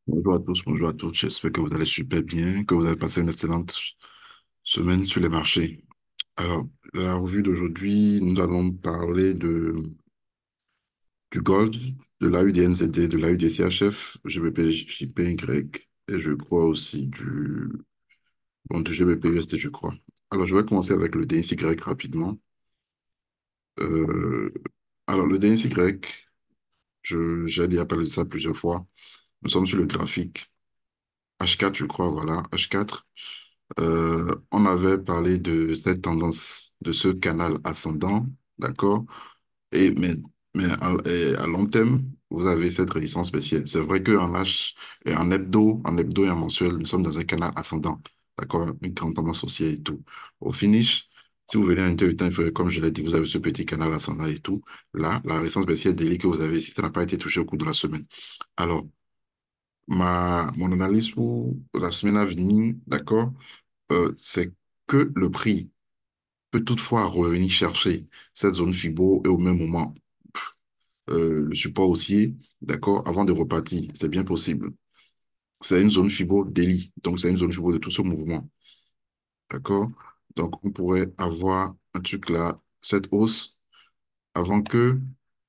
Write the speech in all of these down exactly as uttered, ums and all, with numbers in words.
Bonjour à tous, bonjour à toutes. J'espère que vous allez super bien, que vous avez passé une excellente semaine sur les marchés. Alors, la revue d'aujourd'hui, nous allons parler de, du gold, de l'A U D N Z D, de l'A U D C H F, G B P J P Y et je crois aussi du, bon, du G B P U S D, je crois. Alors, je vais commencer avec le D X Y rapidement. Euh, alors, le D X Y, je, j'ai déjà parlé de ça plusieurs fois. Nous sommes sur le graphique H quatre, je crois, voilà, H quatre. Euh, on avait parlé de cette tendance, de ce canal ascendant, d'accord? Et mais, mais à, et à long terme, vous avez cette résistance baissière. C'est vrai qu'en H, et en hebdo, en hebdo et en mensuel, nous sommes dans un canal ascendant, d'accord? Une grande tendance haussière et tout. Au finish, si vous venez à intermittent inférieur, comme je l'ai dit, vous avez ce petit canal ascendant et tout. Là, la résistance baissière daily que vous avez ici, ça n'a pas été touché au cours de la semaine. Alors, ma, mon analyse pour la semaine à venir, d'accord? Euh, c'est que le prix peut toutefois revenir chercher cette zone FIBO et au même moment euh, le support haussier, d'accord, avant de repartir. C'est bien possible. C'est une zone FIBO daily, donc c'est une zone FIBO de tout ce mouvement, d'accord? Donc on pourrait avoir un truc là, cette hausse, avant que,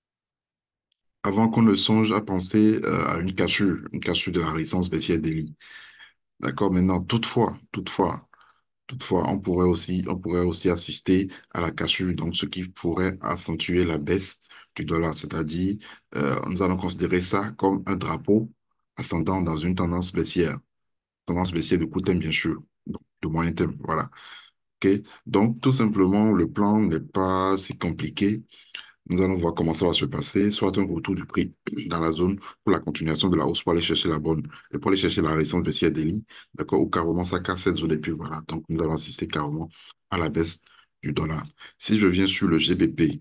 avant qu'on ne songe à penser euh, à une cassure, une cassure de la résistance baissière daily. D'accord? Maintenant, toutefois, toutefois, Toutefois, on pourrait aussi, on pourrait aussi assister à la cassure, donc ce qui pourrait accentuer la baisse du dollar, c'est-à-dire, euh, nous allons considérer ça comme un drapeau ascendant dans une tendance baissière, tendance baissière de court terme, bien sûr, donc de moyen terme, voilà. OK? Donc, tout simplement, le plan n'est pas si compliqué. Nous allons voir comment ça va se passer, soit un retour du prix dans la zone pour la continuation de la hausse pour aller chercher la bonne et pour aller chercher la résistance baissière des d'accord, ou carrément ça casse cette zone et puis voilà. Donc nous allons assister carrément à la baisse du dollar. Si je viens sur le G B P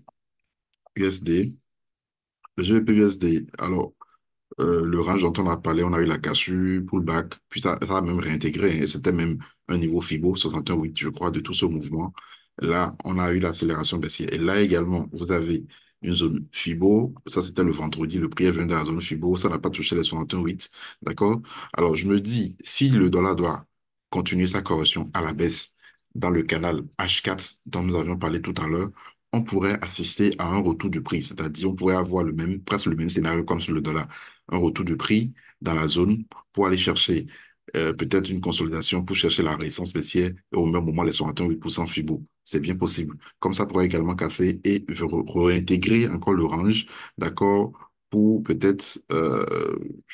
U S D, le G B P U S D, alors euh, le range dont on a parlé, on a eu la cassure, pullback, puis ça, ça a même réintégré, hein. C'était même un niveau FIBO, soixante et un virgule huit, je crois, de tout ce mouvement. Là, on a eu l'accélération baissière. Et là également, vous avez une zone FIBO. Ça, c'était le vendredi. Le prix vient de la zone FIBO. Ça n'a pas touché les soixante et un virgule huit. D'accord? Alors, je me dis, si le dollar doit continuer sa correction à la baisse dans le canal H quatre dont nous avions parlé tout à l'heure, on pourrait assister à un retour du prix. C'est-à-dire, on pourrait avoir le même, presque le même scénario comme sur le dollar, un retour du prix dans la zone pour aller chercher euh, peut-être une consolidation pour chercher la résistance baissière et au même moment les soixante et un virgule huit pour cent FIBO. C'est bien possible. Comme ça pourrait également casser et re- réintégrer encore le range, d'accord, pour peut-être euh,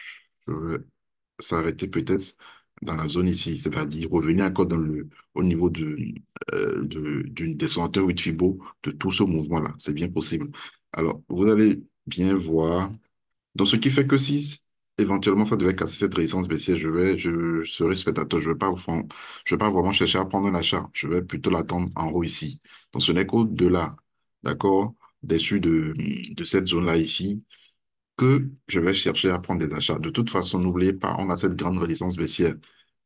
je vais s'arrêter peut-être dans la zone ici, c'est-à-dire revenir encore dans le, au niveau de, euh, de, d'une des soixante et un virgule huit FIBO de tout ce mouvement-là. C'est bien possible. Alors, vous allez bien voir donc, ce qui fait que si éventuellement ça devait casser cette résistance baissière, je vais, je serai spectateur. Je vais pas, vous- je vais pas vraiment chercher à prendre un achat. Je vais plutôt l'attendre en haut ici. Donc, ce n'est qu'au-delà, d'accord, dessus de, de cette zone-là ici, que je vais chercher à prendre des achats. De toute façon, n'oubliez pas, on a cette grande résistance baissière.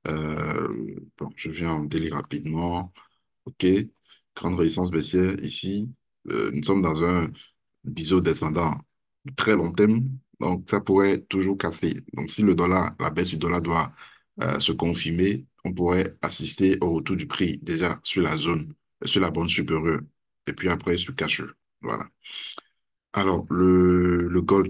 Euh, bon, je viens en délire rapidement. OK. Grande résistance baissière ici. Euh, nous sommes dans un biseau descendant de très long terme. Donc, ça pourrait toujours casser. Donc, si le dollar, la baisse du dollar doit euh, se confirmer, on pourrait assister au retour du prix déjà sur la zone, sur la bande supérieure, et puis après sur cash. Voilà. Alors, le, le gold.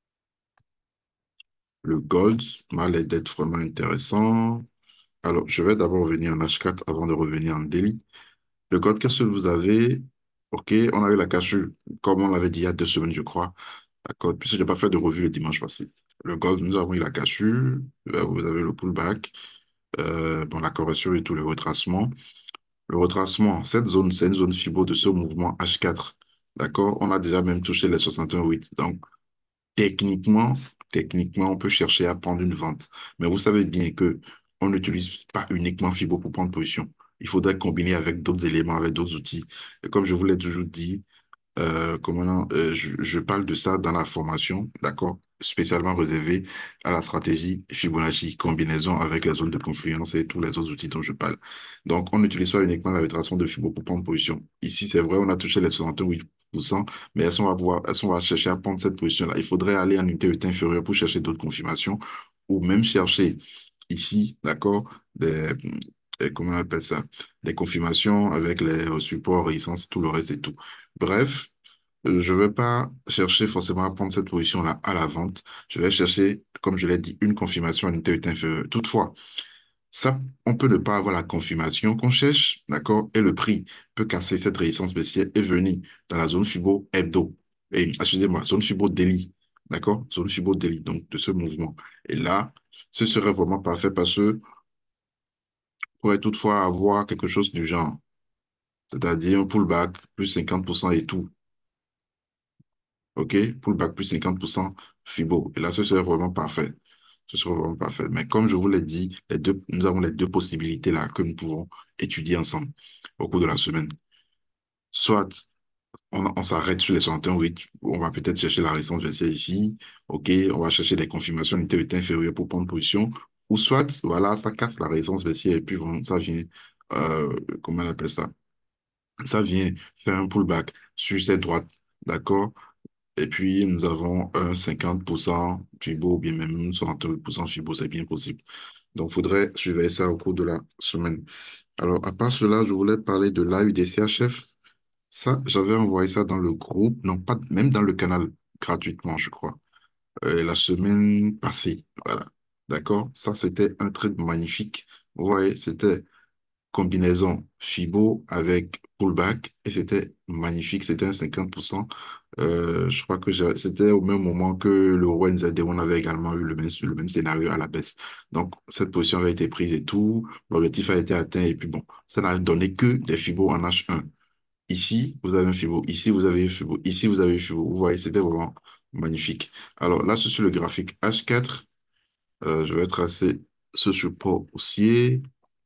Le gold m'a l'air d'être vraiment intéressant. Alors, je vais d'abord revenir en H quatre avant de revenir en daily. Le code, qu'est-ce que vous avez? OK, on a eu la cassure, comme on l'avait dit il y a deux semaines, je crois. D'accord, puisque je n'ai pas fait de revue le dimanche passé. Le gold, nous avons eu la cassure, là, vous avez le pullback, euh, bon, la correction et tout le retracement. Le retracement, cette zone, c'est une zone FIBO de ce mouvement H quatre. D'accord, on a déjà même touché les soixante et un virgule huit. Donc, techniquement, techniquement, on peut chercher à prendre une vente. Mais vous savez bien que on n'utilise pas uniquement FIBO pour prendre position. Il faudrait combiner avec d'autres éléments, avec d'autres outils. Et comme je vous l'ai toujours dit, euh, comment, euh, je, je parle de ça dans la formation, d'accord, spécialement réservé à la stratégie Fibonacci, combinaison avec les zones de confluence et tous les autres outils dont je parle. Donc, on n'utilise pas uniquement la rétractation de Fibo pour prendre position. Ici, c'est vrai, on a touché les soixante et huit pour cent, mais elles sont, à pouvoir, elles sont à chercher à prendre cette position-là. Il faudrait aller en unité de temps inférieure pour chercher d'autres confirmations ou même chercher ici, d'accord, des, des- comment on appelle ça, des confirmations avec les supports, résistances, tout le reste et tout. Bref, euh, je ne vais pas chercher forcément à prendre cette position-là à la vente. Je vais chercher, comme je l'ai dit, une confirmation à une unité inférieure. Toutefois, ça, on peut ne pas avoir la confirmation qu'on cherche, d'accord? Et le prix peut casser cette résistance baissière et venir dans la zone Fibo hebdo. Et, excusez-moi, zone Fibo daily, d'accord? Zone Fibo daily, donc de ce mouvement. Et là, ce serait vraiment parfait parce que pourrait toutefois avoir quelque chose du genre, c'est-à-dire un pullback plus cinquante pour cent et tout, OK? Pullback plus cinquante pour cent Fibo. Et là, ce serait vraiment parfait. Ce serait vraiment parfait. Mais comme je vous l'ai dit, les deux, nous avons les deux possibilités là que nous pouvons étudier ensemble au cours de la semaine. Soit on, on s'arrête sur les soixante et un virgule huit, on va peut-être chercher la résistance baissière ici, OK, on va chercher des confirmations d'unité inférieure pour prendre position, ou soit, voilà, ça casse la résistance baissière et puis bon, ça vient, euh, comment on appelle ça? Ça vient faire un pullback sur cette droite, d'accord? Et puis, nous avons un cinquante pour cent Fibo, ou bien même soixante-huit pour cent Fibo, c'est bien possible. Donc, il faudrait surveiller ça au cours de la semaine. Alors, à part cela, je voulais parler de l'A U D C H F. Ça, j'avais envoyé ça dans le groupe, non, pas même dans le canal, gratuitement, je crois, euh, la semaine passée. Voilà. D'accord? Ça, c'était un truc magnifique. Vous voyez, c'était combinaison Fibo avec pullback et c'était magnifique. C'était un cinquante pour cent. Euh, je crois que j'ai- c'était au même moment que le O N Z D, on avait également eu le même, le même scénario à la baisse. Donc, cette position avait été prise et tout. L'objectif a été atteint et puis bon, ça n'a donné que des Fibo en H un. Ici, vous avez un Fibo. Ici, vous avez un Fibo. Ici, vous avez un Fibo. Vous voyez, c'était vraiment magnifique. Alors là, c'est sur le graphique H quatre. Euh, je vais tracer ce support haussier.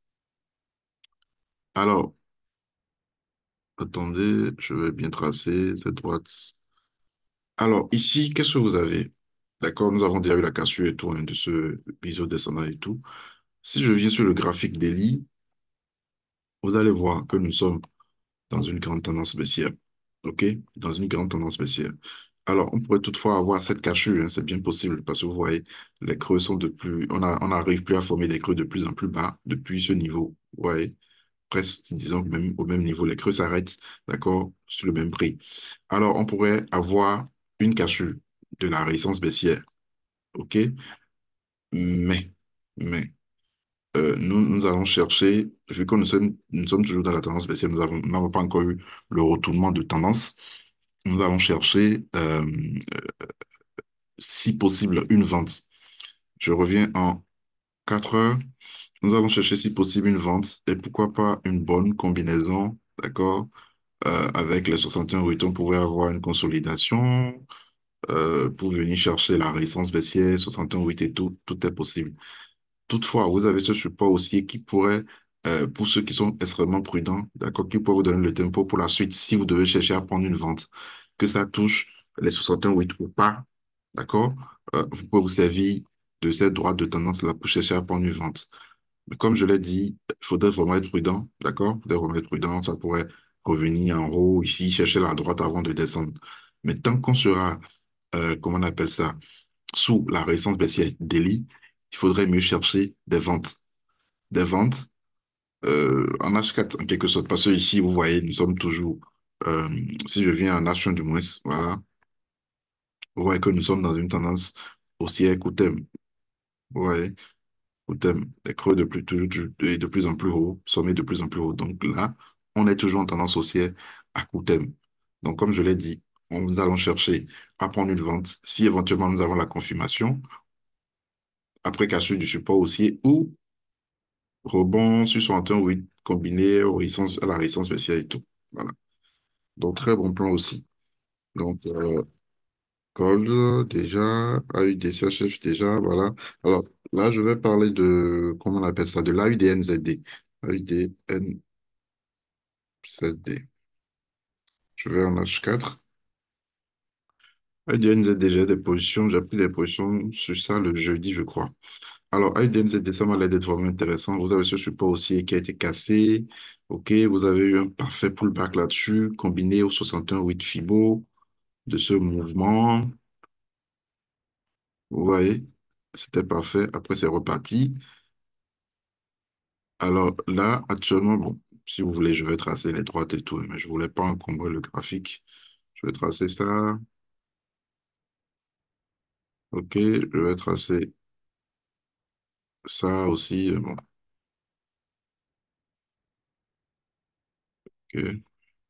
Alors, attendez, je vais bien tracer cette droite. Alors, ici, qu'est-ce que vous avez? D'accord, nous avons déjà eu la cassure et tout, hein, de ce biseau descendant et tout. Si je viens sur le graphique daily, vous allez voir que nous sommes dans une grande tendance baissière. OK? Dans une grande tendance baissière. Alors, on pourrait toutefois avoir cette cassure, hein, c'est bien possible, parce que vous voyez, les creux sont de plus, on a, on n'arrive plus à former des creux de plus en plus bas depuis ce niveau. Vous voyez? Presque, disons, même, au même niveau. Les creux s'arrêtent, d'accord, sur le même prix. Alors, on pourrait avoir une cassure de la résistance baissière, OK? Mais, mais, euh, nous, nous allons chercher, vu que nous sommes, nous sommes toujours dans la tendance baissière, nous avons- nous n'avons pas encore eu le retournement de tendance. Nous allons chercher, euh, si possible, une vente. Je reviens en quatre heures. Nous allons chercher, si possible, une vente et pourquoi pas une bonne combinaison, d'accord? Euh, avec les soixante et un huit, on pourrait avoir une consolidation euh, pour venir chercher la résistance baissière, soixante et un huit et tout, tout est possible. Toutefois, vous avez ce support aussi qui pourrait, euh, pour ceux qui sont extrêmement prudents, d'accord, qui pourrait vous donner le tempo pour la suite si vous devez chercher à prendre une vente, que ça touche les soixante et un huit ou pas, d'accord, euh, vous pouvez vous servir de cette droite de tendance-là pour chercher à prendre une vente. Mais comme je l'ai dit, il faudrait vraiment être prudent, d'accord? Il faudrait vraiment être prudent, ça pourrait revenir en haut ici, chercher la droite avant de descendre. Mais tant qu'on sera, euh, comment on appelle ça, sous la résistance baissière daily, il faudrait mieux chercher des ventes. Des ventes euh, en H quatre, en quelque sorte, parce que ici, vous voyez, nous sommes toujours, euh, si je viens en H un du moins, voilà, vous voyez que nous sommes dans une tendance haussière court terme. Vous voyez, court terme, des creux de plus, toujours, toujours- de, de plus en plus haut, sommet de plus en plus haut. Donc là, on est toujours en tendance haussière à court terme. Donc, comme je l'ai dit, on, nous allons chercher à prendre une vente si éventuellement nous avons la confirmation, après cassure du support haussier ou rebond sur soixante et un huit combiné au résistance, à la résistance baissière et tout. Voilà. Donc, très bon plan aussi. Donc, euh, Gold, déjà, A U D C H F, déjà, voilà. Alors, là, je vais parler de, comment on appelle ça, de l'A U D N Z D. A U D N Z D. Je vais en H quatre. A U D N Z D, j'ai des positions, j'ai pris des positions sur ça le jeudi, je crois. Alors, A U D N Z D, ça m'a l'air d'être vraiment intéressant. Vous avez ce support aussi qui a été cassé. OK, vous avez eu un parfait pullback là-dessus, combiné au soixante et un huit Fibo de ce mouvement. Vous voyez? C'était parfait. Après, c'est reparti. Alors là, actuellement, bon, si vous voulez, je vais tracer les droites et tout, mais je voulais pas encombrer le graphique. Je vais tracer ça. OK, je vais tracer ça aussi. euh, Bon, OK.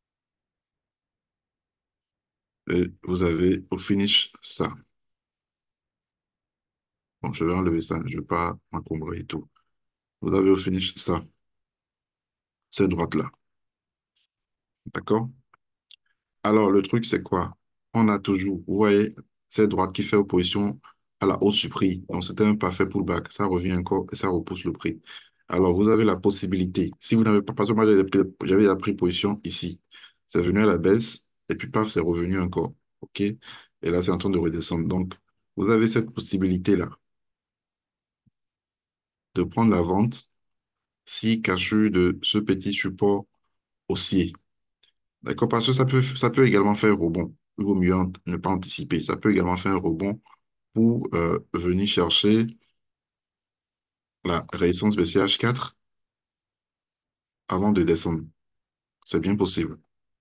Et vous avez au finish ça. Bon, je vais enlever ça, je ne vais pas encombrer et tout. Vous avez au finish ça, ces droites-là. D'accord? Alors, le truc, c'est quoi? On a toujours, vous voyez, cette droite qui fait opposition à la hausse du prix. Donc, c'était un parfait pullback. Ça revient encore et ça repousse le prix. Alors, vous avez la possibilité, si vous n'avez pas, parce que moi, j'avais pris, j'avais déjà pris position ici. C'est venu à la baisse et puis, paf, c'est revenu encore. OK? Et là, c'est en train de redescendre. Donc, vous avez cette possibilité-là de prendre la vente si caché de ce petit support haussier. D'accord? Parce que ça peut, ça peut également faire un rebond. Il vaut mieux ant- ne pas anticiper. Ça peut également faire un rebond pour euh, venir chercher la résistance B C H quatre avant de descendre. C'est bien possible.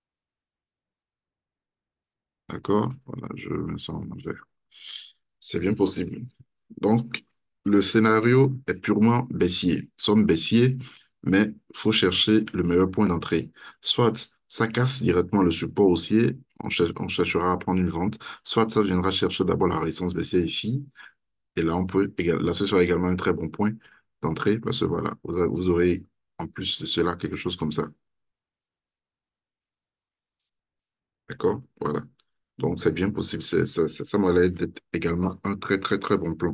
D'accord? Voilà, je mets ça en envers. C'est bien possible. Donc, le scénario est purement baissier. Nous sommes baissier, mais il faut chercher le meilleur point d'entrée. Soit ça casse directement le support haussier, on, cher- on cherchera à prendre une vente, soit ça viendra chercher d'abord la résistance baissière ici, et là, on peut, égal- là, ce sera également un très bon point d'entrée, parce que voilà, vous, a- vous aurez en plus de cela quelque chose comme ça. D'accord? Voilà. Donc, c'est bien possible. C'est- Ça, ça, ça m'a l'air d'être également un très, très, très bon plan.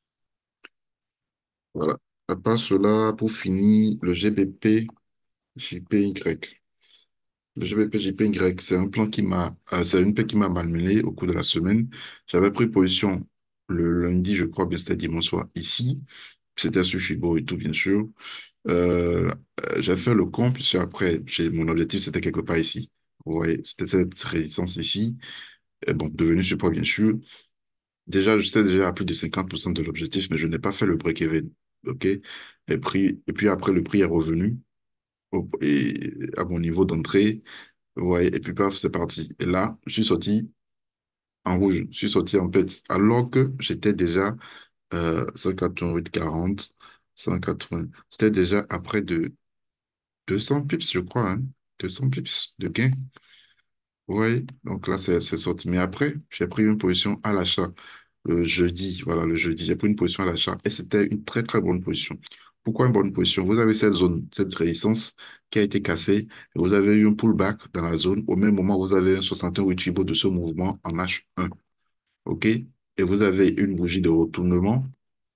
Voilà. À part cela, pour finir, le G B P J P Y. Le G B P J P Y, c'est un plan qui m'a, euh, c'est une paix qui m'a malmené au cours de la semaine. J'avais pris position le lundi, je crois bien c'était dimanche soir, ici. C'était sur Fibo et tout, bien sûr. Euh, euh, j'ai fait le compte, puis après, j'ai, mon objectif, c'était quelque part ici. Vous voyez, c'était cette résistance ici. Et bon, devenu support, bien sûr. Déjà, j'étais déjà à plus de cinquante pour cent de l'objectif, mais je n'ai pas fait le break-even. OK? Et puis, et puis après, le prix est revenu au- et à mon niveau d'entrée. Vous voyez, et puis paf, c'est parti. Et là, je suis sorti en rouge, je suis sorti en pète, alors que j'étais déjà euh, cent quatre-vingt-huit virgule quarante, cent quatre-vingts. C'était déjà à près de deux cents pips, je crois, hein, deux cents pips de gain. Oui, donc là, c'est c'est sorti. Mais après, j'ai pris une position à l'achat le jeudi. Voilà, le jeudi, j'ai pris une position à l'achat et c'était une très, très bonne position. Pourquoi une bonne position? Vous avez cette zone, cette résistance qui a été cassée et vous avez eu un pullback dans la zone. Au même moment, vous avez un soixante et un Chibo de ce mouvement en H un. OK? Et vous avez une bougie de retournement.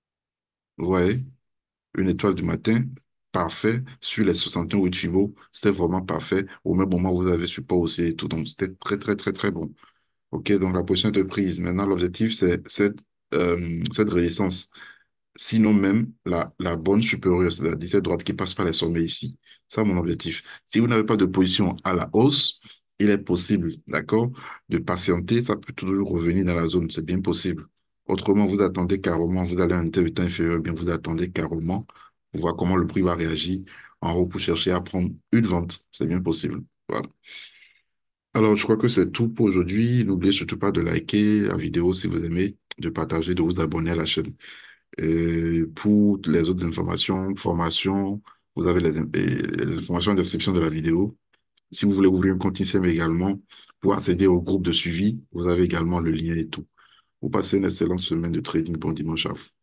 Vous voyez? Une étoile du matin, parfait, sur les soixante et un Chibo. C'était vraiment parfait. Au même moment, vous avez support aussi et tout. Donc, c'était très, très, très, très bon. OK, donc la position de prise. Maintenant, l'objectif, c'est cette, euh, cette résistance. Sinon même la, la bonne supérieure, c'est-à-dire cette droite qui passe par les sommets ici. C'est mon objectif. Si vous n'avez pas de position à la hausse, il est possible, d'accord, de patienter. Ça peut toujours revenir dans la zone. C'est bien possible. Autrement, vous attendez carrément, vous allez à un intermittent inférieur, bien vous attendez carrément pour voir comment le prix va réagir en haut pour chercher à prendre une vente. C'est bien possible. Voilà. Alors, je crois que c'est tout pour aujourd'hui. N'oubliez surtout pas de liker la vidéo si vous aimez, de partager, de vous abonner à la chaîne. Et pour les autres informations, formations, vous avez les, les informations en description de la vidéo. Si vous voulez ouvrir un compte I S E M également, pour accéder au groupe de suivi, vous avez également le lien et tout. Vous passez une excellente semaine de trading. Bon dimanche à vous.